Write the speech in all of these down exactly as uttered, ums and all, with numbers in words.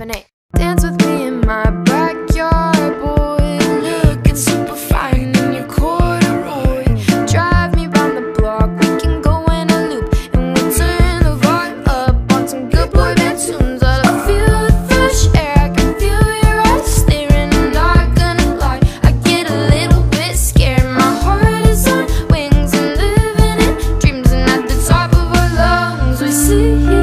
seven, eight. Dance with me in my backyard, boy. Looking super fine in your corduroy. Drive me round the block, we can go in a loop, and we'll turn the volume up on some good boy band tunes. I feel the fresh air, I can feel your eyes staring. I'm not gonna lie, I get a little bit scared. My heart is on wings and living in dreams, and at the top of our lungs we see.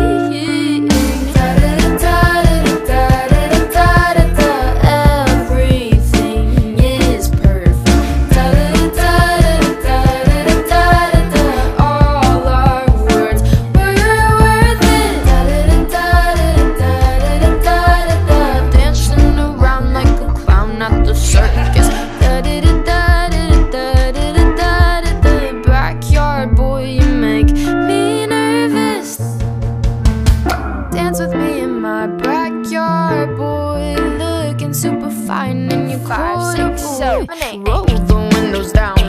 Dance with me in my backyard, boy. Looking super fine in your Five, six, corduroy. seven, eight. Roll the windows down.